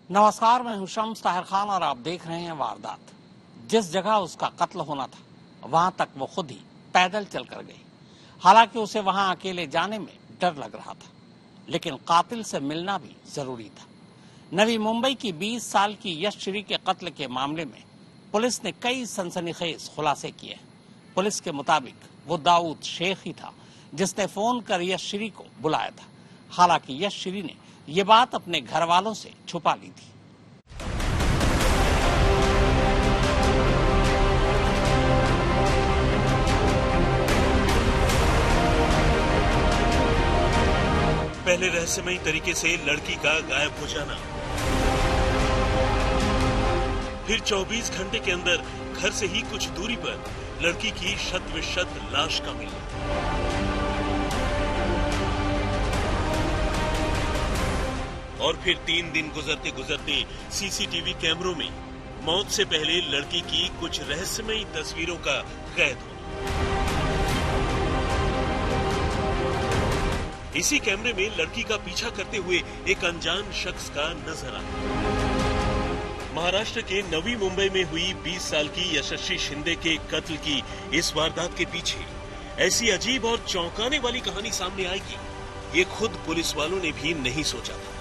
नमस्कार, मैं हूं शम्स ताहिर खान और आप देख रहे हैं वारदात। जिस जगह उसका कत्ल होना था वहां तक वो खुद ही पैदल चलकर गई। हालांकि उसे वहां अकेले जाने में डर लग रहा था, लेकिन कातिल से मिलना भी जरूरी था। नवी मुंबई की 20 साल की यशश्री के कत्ल के मामले में पुलिस ने कई सनसनीखेज खुलासे किए हैं। पुलिस के मुताबिक वो दाऊद शेख ही था जिसने फोन कर यशश्री को बुलाया था। हालांकि यशश्री ने ये बात अपने घर वालों से छुपा ली थी। पहले रहस्यमयी तरीके से लड़की का गायब हो जाना, फिर 24 घंटे के अंदर घर से ही कुछ दूरी पर लड़की की शत विशत लाश का मिलना, और फिर 3 दिन गुजरते गुजरते सीसीटीवी कैमरों में मौत से पहले लड़की की कुछ रहस्यमयी तस्वीरों का कैद होना। इसी कैमरे में लड़की का पीछा करते हुए एक अनजान शख्स का नजर आना। महाराष्ट्र के नवी मुंबई में हुई 20 साल की यशस्वी शिंदे के कत्ल की इस वारदात के पीछे ऐसी अजीब और चौंकाने वाली कहानी सामने आएगी, ये खुद पुलिस वालों ने भी नहीं सोचा था।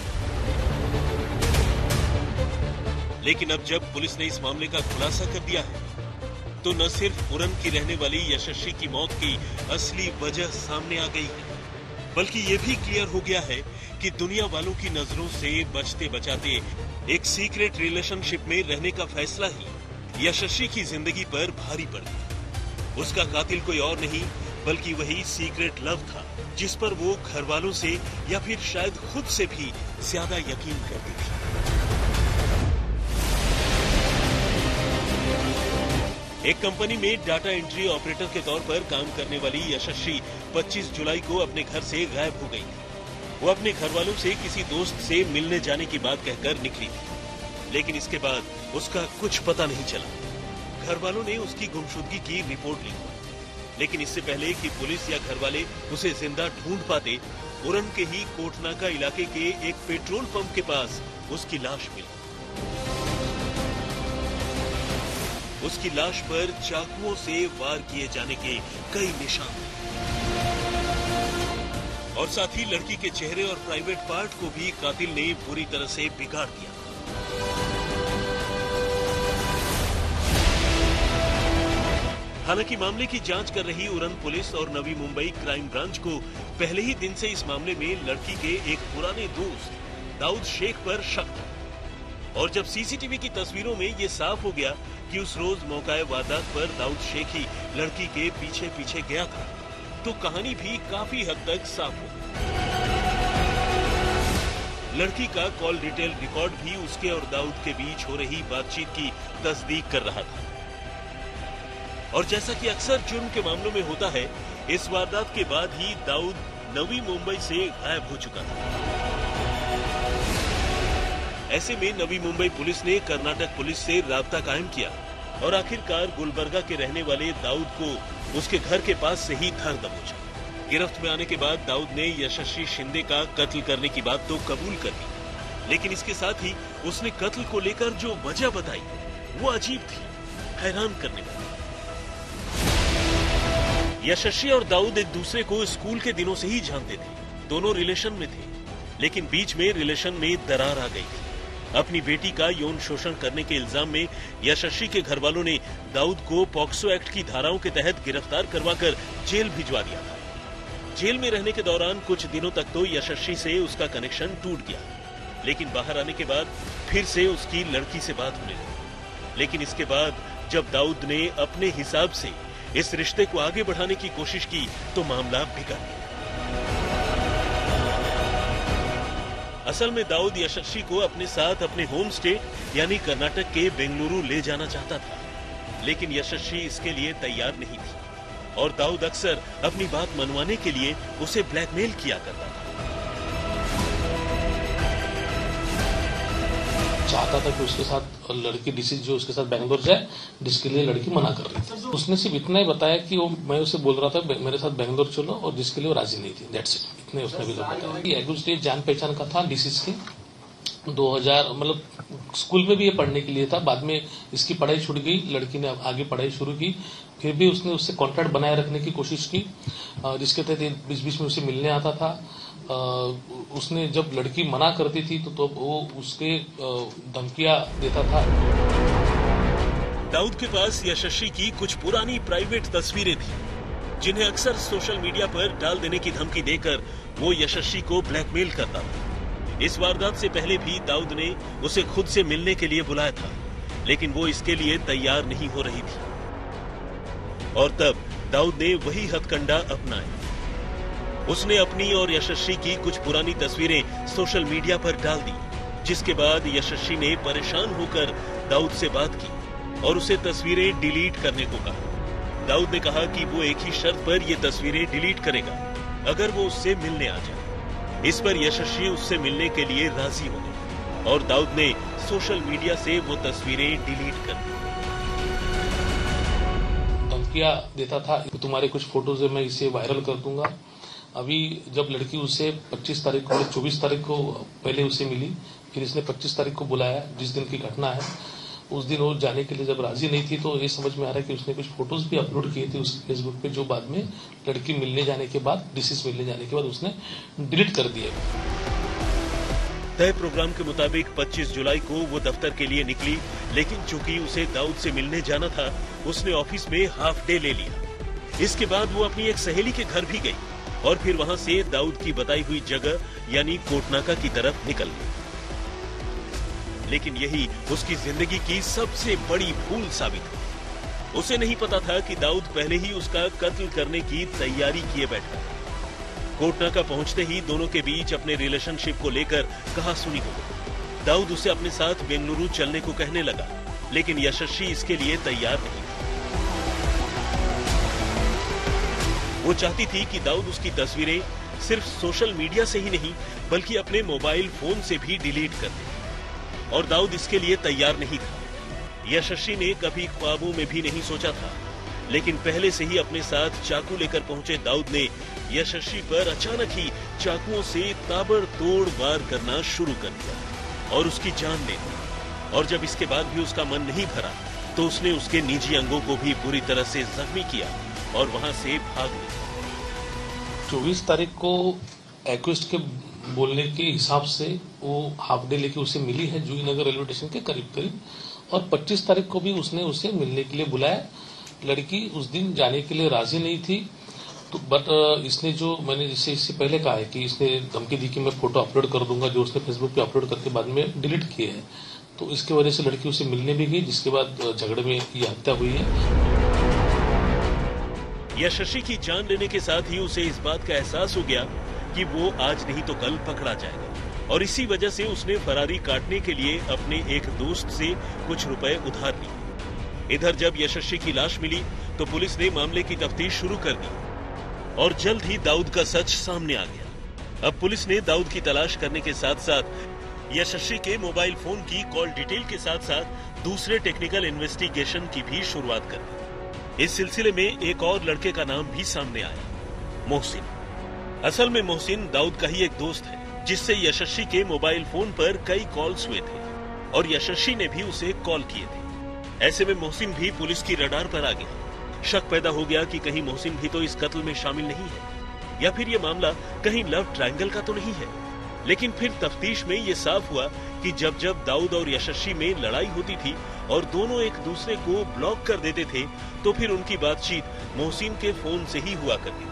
लेकिन अब जब पुलिस ने इस मामले का खुलासा कर दिया है, तो न सिर्फ उरन की रहने वाली यशस्वी की मौत की असली वजह सामने आ गई है, बल्कि ये भी क्लियर हो गया है कि दुनिया वालों की नजरों से बचते बचाते एक सीक्रेट रिलेशनशिप में रहने का फैसला ही यशस्वी की जिंदगी पर भारी पड़ गया। उसका कातिल कोई और नहीं बल्कि वही सीक्रेट लव था, जिस पर वो घर वालों से या फिर शायद खुद से भी ज्यादा यकीन करती थी। एक कंपनी में डाटा एंट्री ऑपरेटर के तौर पर काम करने वाली यशस्वी 25 जुलाई को अपने घर से गायब हो गई। वो अपने घर वालों से किसी दोस्त से मिलने जाने की बात कहकर निकली थी, लेकिन इसके बाद उसका कुछ पता नहीं चला। घर वालों ने उसकी गुमशुदगी की रिपोर्ट ली, लेकिन इससे पहले कि पुलिस या घर वाले उसे जिंदा ढूंढ पाते, उरन के ही कोटनाका इलाके के एक पेट्रोल पंप के पास उसकी लाश मिली। उसकी लाश पर चाकुओं से वार किए जाने के कई निशान और साथ ही लड़की के चेहरे और प्राइवेट पार्ट को भी कातिल ने बुरी तरह से बिगाड़ दिया। हालांकि मामले की जांच कर रही उरन पुलिस और नवी मुंबई क्राइम ब्रांच को पहले ही दिन से इस मामले में लड़की के एक पुराने दोस्त दाऊद शेख पर शक था, और जब सीसीटीवी की तस्वीरों में ये साफ हो गया कि उस रोज मौकाए वारदात पर दाऊद शेख ही लड़की के पीछे पीछे गया था, तो कहानी भी काफी हद तक साफ हो गई। लड़की का कॉल डिटेल रिकॉर्ड भी उसके और दाऊद के बीच हो रही बातचीत की तस्दीक कर रहा था। और जैसा कि अक्सर जुर्म के मामलों में होता है, इस वारदात के बाद ही दाऊद नवी मुंबई से गायब हो चुका था। ऐसे में नवी मुंबई पुलिस ने कर्नाटक पुलिस से राब्ता कायम किया और आखिरकार गुलबर्गा के रहने वाले दाऊद को उसके घर के पास से ही धर दबोचा। गिरफ्त में आने के बाद दाऊद ने यशस्वी शिंदे का कत्ल करने की बात तो कबूल कर ली, लेकिन इसके साथ ही उसने कत्ल को लेकर जो वजह बताई वो अजीब थी, हैरान करने वाली। यशस्वी और दाऊद एक दूसरे को स्कूल के दिनों से ही जानते थे, दोनों रिलेशन में थे, लेकिन बीच में रिलेशन में दरार आ गई थी। अपनी बेटी का यौन शोषण करने के इल्जाम में यशस्वी के घर वालों ने दाऊद को पॉक्सो एक्ट की धाराओं के तहत गिरफ्तार करवाकर जेल भिजवा दिया था। जेल में रहने के दौरान कुछ दिनों तक तो यशस्वी से उसका कनेक्शन टूट गया, लेकिन बाहर आने के बाद फिर से उसकी लड़की से बात होने लगी। लेकिन इसके बाद जब दाऊद ने अपने हिसाब से इस रिश्ते को आगे बढ़ाने की कोशिश की तो मामला बिगड़ गया। असल में दाऊद यशस्वी को अपने साथ अपने होम स्टेट यानी कर्नाटक के बेंगलुरु ले जाना चाहता था, लेकिन यशस्वी इसके लिए तैयार नहीं थी और दाऊद अक्सर अपनी बात मनवाने के लिए उसे ब्लैकमेल किया करता था। चाहता था कि उसके साथ लड़की डिसीज जो उसके साथ बैंगलोर जाए, जिसके लिए लड़की मना कर रही थी। उसने सिर्फ इतना ही बताया कि वो मैं उसे बोल रहा था मेरे साथ बैंगलोर चलो, और जिसके लिए वो राजी नहीं थी। दैट्स इट, इतने उसने भी बताया। एग्री स्टेज जान पहचान का था डिसीज की, 2000 मतलब स्कूल में भी ये पढ़ने के लिए था। बाद में इसकी पढ़ाई छूट गई, लड़की ने आगे पढ़ाई शुरू की। फिर भी उसने उससे कांटेक्ट बनाए रखने की कोशिश की, जिसके तहत बीच बीच में उसे मिलने आता था। उसने जब लड़की मना करती थी तो वो उसके धमकियां देता था। दाऊद के पास यशस्वी की कुछ पुरानी प्राइवेट तस्वीरें थी, जिन्हें अक्सर सोशल मीडिया पर डाल देने की धमकी देकर वो यशस्वी को ब्लैकमेल करता था। इस वारदात से पहले भी दाऊद ने उसे खुद से मिलने के लिए बुलाया था, लेकिन वो इसके लिए तैयार नहीं हो रही थी। और तब दाऊद ने वही हथकंडा अपनाया। उसने अपनी और यशस्वी की कुछ पुरानी तस्वीरें सोशल मीडिया पर डाल दी, जिसके बाद यशस्वी ने परेशान होकर दाऊद से बात की और उसे तस्वीरें डिलीट करने को कहा। दाऊद ने कहा कि वो एक ही शर्त पर ये तस्वीरें डिलीट करेगा, अगर वो उससे मिलने आ जाए। इस पर यशस्वी उससे मिलने के लिए राजी हो गई और दाऊद ने सोशल मीडिया से वो तस्वीरें डिलीट कर दी। धमकियां देता था कि तुम्हारे कुछ फोटोज है, मैं इसे वायरल कर दूंगा। अभी जब लड़की उसे 25 तारीख को 24 तारीख को पहले उसे मिली, फिर इसने 25 तारीख को बुलाया, जिस दिन की घटना है। उस दिन वो जाने के लिए जब राजी नहीं थी तो ये समझ में आ रहा है कि उसने कुछ फोटोज भी अपलोड किए थे उसके फेसबुक पे, जो बाद में लड़की मिलने जाने के बाद, डिसीज मिलने जाने के बाद उसने डिलीट कर दिए। तय प्रोग्राम के मुताबिक 25 जुलाई को वो दफ्तर के लिए निकली, लेकिन चूंकि उसे दाऊद से मिलने जाना था, उसने ऑफिस में हाफ डे ले लिया। इसके बाद वो अपनी एक सहेली के घर भी गई और फिर वहां से दाऊद की बताई हुई जगह यानी कोटनाका की तरफ निकल गई। लेकिन यही उसकी जिंदगी की सबसे बड़ी भूल साबित हुई। उसे नहीं पता था कि दाऊद पहले ही उसका कत्ल करने की तैयारी किए बैठा है। कोटनाका पहुंचते ही दोनों के बीच अपने रिलेशनशिप को लेकर कहासुनी हो गई। दाऊद उसे अपने साथ बेंगलुरु चलने को कहने लगा, लेकिन यशस्वी इसके लिए तैयार नहीं था। वो चाहती थी कि दाऊद उसकी तस्वीरें सिर्फ सोशल मीडिया से ही नहीं, बल्कि अपने मोबाइल फोन से भी डिलीट कर दे, और दाऊद इसके लिए तैयार नहीं था। यशस्वी ने कभी ख्वाबों में भी नहीं सोचा था, लेकिन पहले से ही अपने साथ चाकू लेकर पहुंचे दाऊद ने यशस्वी पर अचानक ही चाकुओं से ताबड़तोड़ वार करना शुरू कर दिया और उसकी जान ले ली। और जब इसके बाद भी उसका मन नहीं भरा तो उसने उसके निजी अंगों को भी बुरी तरह से जख्मी किया और वहां से भाग गया। 24 तारीख को एक्विस्ट के बोलने के हिसाब से वो हाफ डे लेके उसे मिली है जूही नगर रेलवे स्टेशन के करीब करीब, और 25 तारीख को भी उसने उसे मिलने के लिए बुलाया। लड़की उस दिन जाने के लिए राजी नहीं थी, तो बट इसने जो मैंने जिसे इससे पहले कहा है कि इसने धमकी दी कि मैं फोटो अपलोड कर दूंगा, जो उसने फेसबुक पे अपलोड करके बाद में डिलीट किए हैं, तो इसके वजह से लड़की उसे मिलने भी गई, जिसके बाद झगड़े में ये हत्या हुई है। यशस्वी की जान लेने के साथ ही उसे इस बात का एहसास हो गया कि वो आज नहीं तो कल पकड़ा जाएगा, और इसी वजह से उसने फरारी काटने के लिए अपने एक दोस्त से कुछ रुपए उधार लिए। इधर जब यशस्वी की लाश मिली तो पुलिस ने मामले की तफ्तीश शुरू कर दी और जल्द ही दाऊद का सच सामने आ गया। अब पुलिस ने दाऊद की तलाश करने के साथ साथ यशस्वी के मोबाइल फोन की कॉल डिटेल के साथ साथ दूसरे टेक्निकल इन्वेस्टिगेशन की भी शुरुआत कर दी। इस सिलसिले में एक और लड़के का नाम भी सामने आया, मोहसिन। असल में मोहसिन दाऊद का ही एक दोस्त है, जिससे यशस्वी के मोबाइल फोन पर कई कॉल्स हुए थे और यशस्वी ने भी उसे कॉल किए थे। ऐसे में मोहसिन भी पुलिस की रडार पर आ गया। शक पैदा हो गया कि कहीं मोहसिन भी तो इस कत्ल में शामिल नहीं है, या फिर ये मामला कहीं लव ट्रायंगल का तो नहीं है। लेकिन फिर तफ्तीश में ये साफ हुआ कि जब जब दाऊद और यशस्वी में लड़ाई होती थी और दोनों एक दूसरे को ब्लॉक कर देते थे, तो फिर उनकी बातचीत मोहसिन के फोन से ही हुआ करती थी।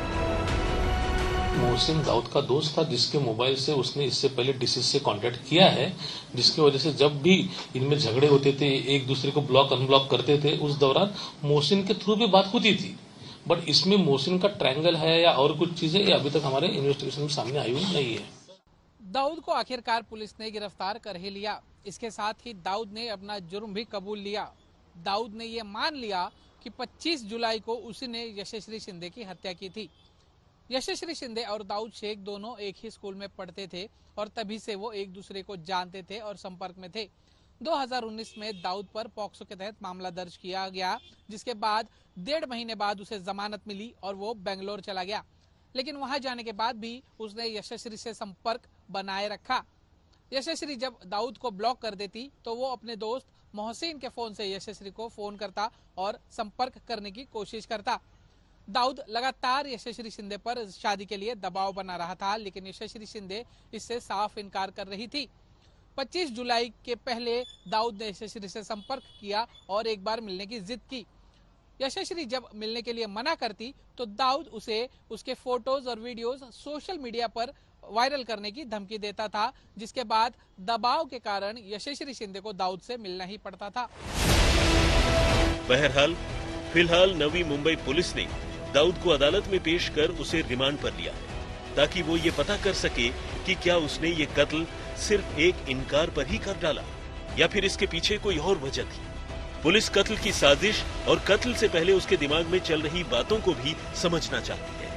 मोहसिन दाऊद का दोस्त था, जिसके मोबाइल से उसने इससे पहले डिसीज से कांटेक्ट किया है, जिसकी वजह से जब भी इनमें झगड़े होते थे, एक दूसरे को ब्लॉक अनब्लॉक करते थे, उस दौरान मोहसिन के थ्रू भी बात होती थी। बट इसमें मोहसिन का ट्रायंगल है या और कुछ चीजें, ये अभी तक हमारे इन्वेस्टिगेशन में सामने आई हुई नहीं है। दाऊद को आखिरकार पुलिस ने गिरफ्तार कर ही लिया। इसके साथ ही दाऊद ने अपना जुर्म भी कबूल लिया। दाऊद ने यह मान लिया कि 25 जुलाई को उसने यशस्वी शिंदे की हत्या की थी। यशस्वी शिंदे और दाऊद शेख दोनों एक ही स्कूल में पढ़ते थे और तभी से वो एक दूसरे को जानते थे और संपर्क में थे। 2019 में दाऊद पर पॉक्सो के तहत मामला दर्ज किया गया, जिसके बाद 1.5 महीने बाद उसे जमानत मिली और वो बेंगलोर चला गया। लेकिन वहां जाने के बाद भी उसने यशस्वी से संपर्क बनाए रखा। यशस्वी जब दाऊद को ब्लॉक कर देती तो वो अपने दोस्त मोहसिन के फोन से यशस्वी को फोन करता और संपर्क करने की कोशिश करता। दाऊद लगातार यशस्वी शिंदे पर शादी के लिए दबाव बना रहा था, लेकिन यशस्वी शिंदे इससे साफ इनकार कर रही थी। 25 जुलाई के पहले दाऊद ने यशस्वी से संपर्क किया और एक बार मिलने की जिद की। यशस्वी जब मिलने के लिए मना करती तो दाऊद उसे उसके फोटोज और वीडियोज सोशल मीडिया पर वायरल करने की धमकी देता था, जिसके बाद दबाव के कारण यशस्वी शिंदे को दाऊद से मिलना ही पड़ता था। बहरहाल फिलहाल नवी मुंबई पुलिस ने दाऊद को अदालत में पेश कर उसे रिमांड पर लिया है, ताकि वो ये पता कर सके कि क्या उसने ये कत्ल सिर्फ एक इनकार पर ही कर डाला या फिर इसके पीछे कोई और वजह थी। पुलिस कत्ल की साजिश और कत्ल से पहले उसके दिमाग में चल रही बातों को भी समझना चाहती है।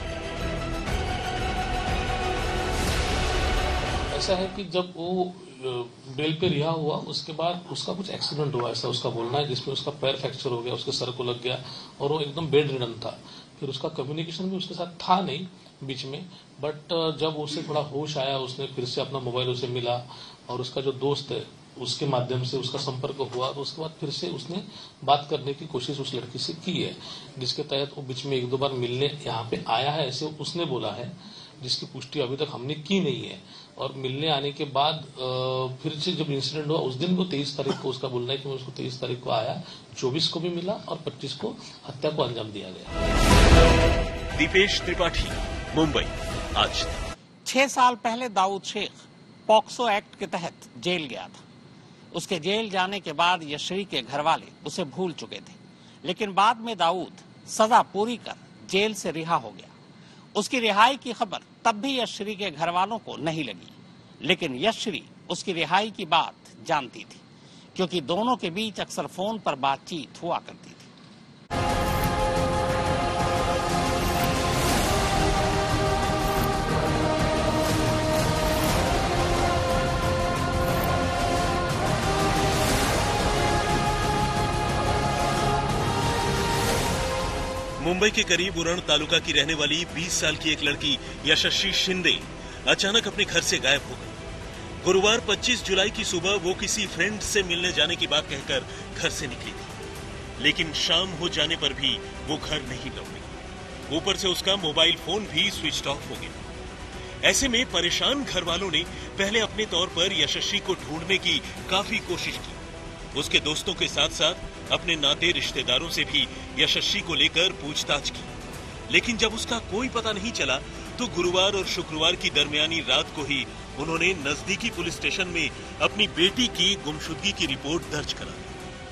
ऐसा है कि जब वो बेल पे रिहा हुआ उसके बाद उसका कुछ एक्सीडेंट हुआ, ऐसा उसका बोलना है, जिसमें उसका पैर फ्रैक्चर हो गया, उसके सर को लग गया और वो एकदम बेड रिडन था। फिर उसका कम्युनिकेशन भी उसके साथ था नहीं बीच में, बट जब उसे थोड़ा होश आया उसने फिर से अपना मोबाइल उसे मिला और उसका जो दोस्त है उसके माध्यम से उसका संपर्क हुआ, तो उसके बाद फिर से उसने बात करने की कोशिश उस लड़की से की है, जिसके तहत वो बीच में एक दो बार मिलने यहाँ पे आया है, ऐसे उसने बोला है, जिसकी पुष्टि अभी तक हमने की नहीं है। और मिलने आने के बाद फिर से जब इंसिडेंट हुआ उस दिन वो 23 तारीख को उसका बोलना है कि मैं उसको 23 तारीख को आया, 24 को भी मिला और 25 को हत्या को अंजाम दिया गया। दीपेश त्रिपाठी, मुंबई, आज। 6 साल पहले दाऊद शेख पॉक्सो एक्ट के तहत जेल गया था। उसके जेल जाने के बाद यशस्वी के घर वाले उसे भूल चुके थे, लेकिन बाद में दाऊद सजा पूरी कर जेल से रिहा हो गया। उसकी रिहाई की खबर तब भी यशस्वी के घर वालों को नहीं लगी, लेकिन यशस्वी उसकी रिहाई की बात जानती थी, क्योंकि दोनों के बीच अक्सर फोन पर बातचीत हुआ करती थी। मुंबई के करीब उरण तालुका की रहने वाली 20 साल की एक लड़की यशस्वी शिंदे अचानक अपने घर से गायब हो गई। गुरुवार 25 जुलाई की सुबह वो किसी फ्रेंड से मिलने जाने की बात कहकर घर से निकली थी, लेकिन शाम हो जाने पर भी वो घर नहीं लौटी। ऊपर से उसका मोबाइल फोन भी स्विच ऑफ हो गया। ऐसे में परेशान घर वालों ने पहले अपने तौर पर यशस्वी को ढूंढने की काफी कोशिश की। उसके दोस्तों के साथ साथ अपने नाते रिश्तेदारों से भी यशस्वी को लेकर पूछताछ की, लेकिन जब उसका कोई पता नहीं चला तो गुरुवार और शुक्रवार की दरमियानी रात को ही उन्होंने नजदीकी पुलिस स्टेशन में अपनी बेटी की गुमशुदगी की रिपोर्ट दर्ज करा दी।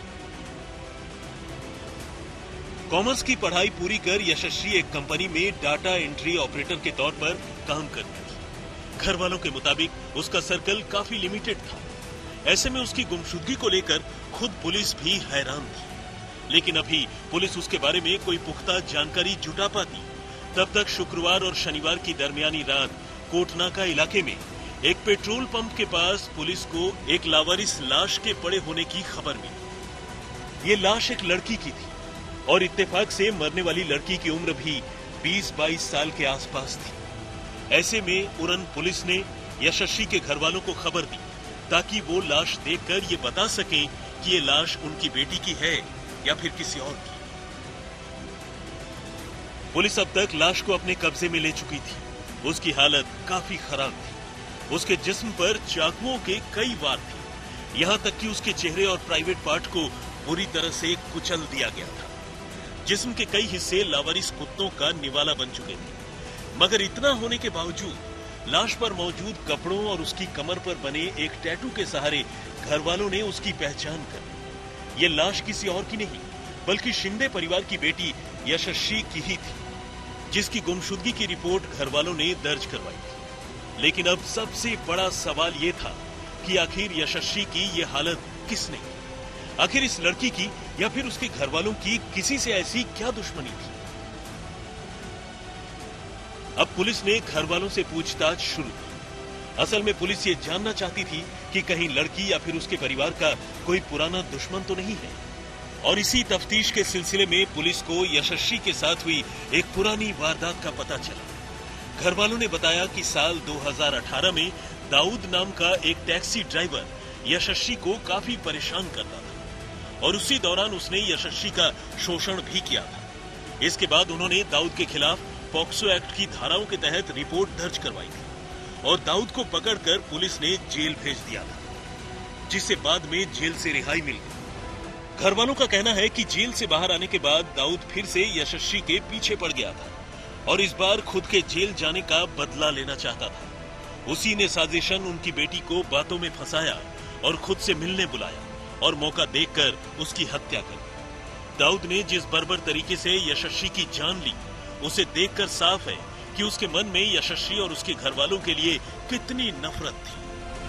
कॉमर्स की पढ़ाई पूरी कर यशस्वी एक कंपनी में डाटा एंट्री ऑपरेटर के तौर पर काम करती थी। घर वालों के मुताबिक उसका सर्कल काफी लिमिटेड था। ऐसे में उसकी गुमशुदगी को लेकर खुद पुलिस भी हैरान थी, लेकिन अभी पुलिस उसके बारे में कोई पुख्ता जानकारी जुटा पाती तब तक शुक्रवार और शनिवार की दरमियानी रात कोटनाका इलाके में एक पेट्रोल पंप के पास पुलिस को एक लावारिस लाश के पड़े होने की खबर मिली। ये लाश एक लड़की की थी और इत्तेफाक से मरने वाली लड़की की उम्र भी 20-22 साल के आसपास थी। ऐसे में उरण पुलिस ने यशस्वी के घर वालों को खबर दी ताकि वो लाश देखकर ये बता सकें कि ये लाश उनकी बेटी की है या फिर किसी और की। पुलिस अब तक लाश को अपने कब्जे में ले चुकी थी। उसकी हालत काफी खराब थी। उसके जिस्म पर चाकुओं के कई वार थे, यहाँ तक कि उसके चेहरे और प्राइवेट पार्ट को बुरी तरह से कुचल दिया गया था। जिस्म के कई हिस्से लावारिस कुत्तों का निवाला बन चुके थे। मगर इतना होने के बावजूद लाश पर मौजूद कपड़ों और उसकी कमर पर बने एक टैटू के सहारे घर वालों ने उसकी पहचान कर ली। ये लाश किसी और की नहीं बल्कि शिंदे परिवार की बेटी यशस्वी की ही थी, जिसकी गुमशुदगी की रिपोर्ट घर वालों ने दर्ज करवाई थी। लेकिन अब सबसे बड़ा सवाल ये था कि आखिर यशस्वी की ये हालत किसने की? आखिर इस लड़की की या फिर उसके घर वालों की किसी से ऐसी क्या दुश्मनी थी? अब पुलिस ने घर वालों से पूछताछ शुरू की। असल में पुलिस ये जानना चाहती थी कि कहीं लड़की या फिर उसके परिवार का कोई पुराना दुश्मन तो नहीं है। और इसी तफ्तीश के सिलसिले में पुलिस को यशस्वी के साथ हुई एक पुरानी वारदात का पता चला। घर वालों ने बताया कि साल 2018 में दाऊद नाम का एक टैक्सी ड्राइवर यशस्वी को काफी परेशान करता था और उसी दौरान उसने यशस्वी का शोषण भी किया था। इसके बाद उन्होंने दाऊद के खिलाफ पॉक्सो एक्ट की धाराओं के तहत रिपोर्ट दर्ज करवाई थी और दाऊद को पकड़कर पुलिस ने जेल भेज दिया था, जिससे बाद में जेल से रिहाई मिल गई। घर वालों का कहना है कि जेल से बाहर आने के बाद दाऊद फिर से यशस्वी के पीछे पड़ गया था और इस बार खुद के जेल जाने का बदला लेना चाहता था। उसी ने साजिशन उनकी बेटी को बातों में फंसाया और खुद से मिलने बुलाया और मौका देखकर उसकी हत्या कर दी। दाऊद ने जिस बर्बर तरीके से यशस्वी की जान ली, उसे देखकर साफ है कि उसके मन में यशस्वी और उसके घर वालों के लिए कितनी नफरत थी।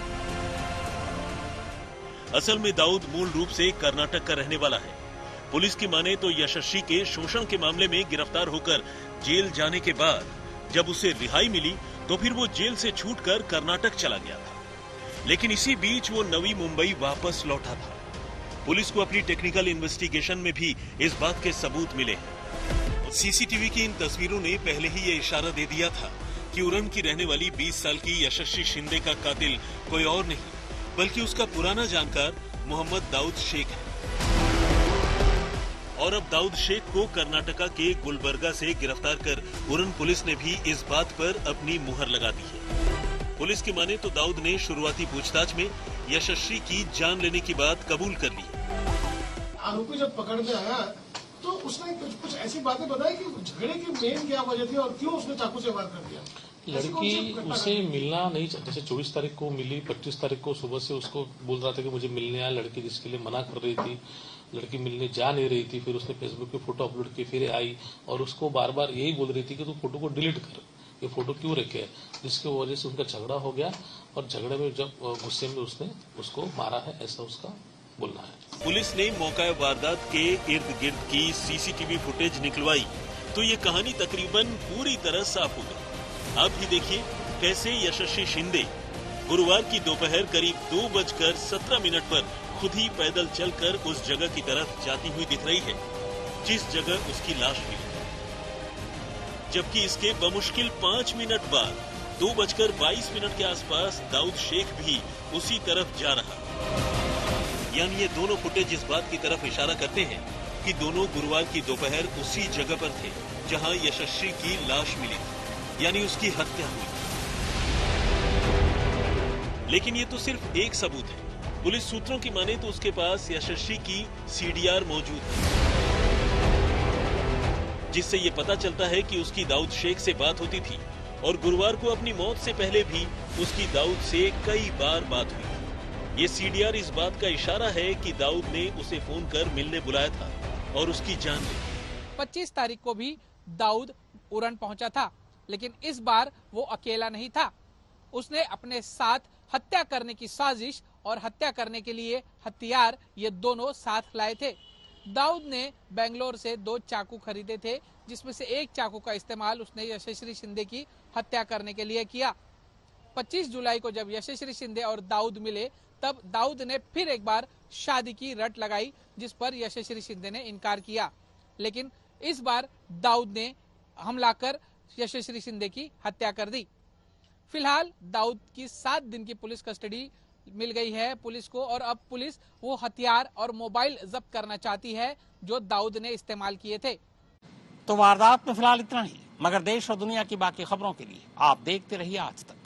असल में दाऊद मूल रूप से कर्नाटक का रहने वाला है। पुलिस की माने तो यशस्वी के शोषण के मामले में गिरफ्तार होकर जेल जाने के बाद जब उसे रिहाई मिली तो फिर वो जेल से छूटकर कर्नाटक चला गया था, लेकिन इसी बीच वो नवी मुंबई वापस लौटा था। पुलिस को अपनी टेक्निकल इन्वेस्टिगेशन में भी इस बात के सबूत मिले हैं। सीसीटीवी की इन तस्वीरों ने पहले ही ये इशारा दे दिया था कि उरण की रहने वाली 20 साल की यशस्वी शिंदे का कातिल कोई और नहीं बल्कि उसका पुराना जानकार मोहम्मद दाऊद शेख है। और अब दाऊद शेख को कर्नाटका के गुलबर्गा से गिरफ्तार कर उरण पुलिस ने भी इस बात पर अपनी मुहर लगा दी है। पुलिस की माने तो दाऊद ने शुरुआती पूछताछ में यशस्वी की जान लेने की बात कबूल कर ली। आरोपी जब पकड़ने आया तो उसने कुछ ऐसी बातें बताई कि झगड़े की मेन क्या वजह थी और क्यों उसने चाकू से वार कर दिया। लड़की उसे मिलना नहीं, जैसे 24 तारीख को मिली, 25 तारीख को सुबह से उसको बोल रहा था कि मुझे मिलने आया। लड़की जिसके लिए मना कर रही थी, लड़की मिलने जा नहीं रही थी। फिर उसने फेसबुक पे फोटो अपलोड की, फिर आई और उसको बार बार यही बोल रही थी कि तू फोटो को डिलीट कर, ये फोटो क्यों रखे है, जिसकी वजह से उनका झगड़ा हो गया और झगड़े में जब गुस्से में उसने उसको मारा है, ऐसा उसका बोलना है। पुलिस ने मौका वारदात के इर्द गिर्द की सीसीटीवी फुटेज निकलवाई तो ये कहानी तकरीबन पूरी तरह साफ हो गई। आप ही देखिए कैसे यशस्वी शिंदे गुरुवार की दोपहर करीब 2:17 पर खुद ही पैदल चलकर उस जगह की तरफ जाती हुई दिख रही है जिस जगह उसकी लाश मिली, जबकि इसके बमुश्किल 5 मिनट बाद 2:22 के आसपास दाऊद शेख भी उसी तरफ जा रहा। यानी ये दोनों फुटेज इस बात की तरफ इशारा करते हैं कि दोनों गुरुवार की दोपहर उसी जगह पर थे जहां यशस्वी की लाश मिली थी, यानी उसकी हत्या हुई। लेकिन ये तो सिर्फ एक सबूत है। पुलिस सूत्रों की माने तो उसके पास यशस्वी की सीडीआर मौजूद है, जिससे ये पता चलता है कि उसकी दाऊद शेख से बात होती थी और गुरुवार को अपनी मौत से पहले भी उसकी दाऊद से कई बार बात हुई। ये सीडीआर इस बात का इशारा है कि दाऊद ने उसे फोन कर मिलने बुलाया था और उसकी जान ली। 25 तारीख को भी दाऊद उरण पहुंचा था, लेकिन इस बार वो अकेला नहीं था। उसने अपने साथ हत्या करने की साजिश और हत्या करने के लिए हथियार ये दोनों साथ लाए थे। दाऊद ने बेंगलोर से 2 चाकू खरीदे थे, जिसमें से एक चाकू का इस्तेमाल उसने यशस्वी शिंदे की हत्या करने के लिए किया। 25 जुलाई को जब यशस्वी शिंदे और दाऊद मिले तब दाऊद ने फिर एक बार शादी की रट लगाई, जिस पर यशस्वी शिंदे ने इनकार किया। लेकिन इस बार दाऊद ने हमला कर यशस्वी शिंदे की हत्या कर दी। फिलहाल दाऊद की 7 दिन की पुलिस कस्टडी मिल गई है पुलिस को और अब पुलिस वो हथियार और मोबाइल जब्त करना चाहती है जो दाऊद ने इस्तेमाल किए थे। तो वारदात में फिलहाल इतना ही, मगर देश और दुनिया की बाकी खबरों के लिए आप देखते रहिए आज तक।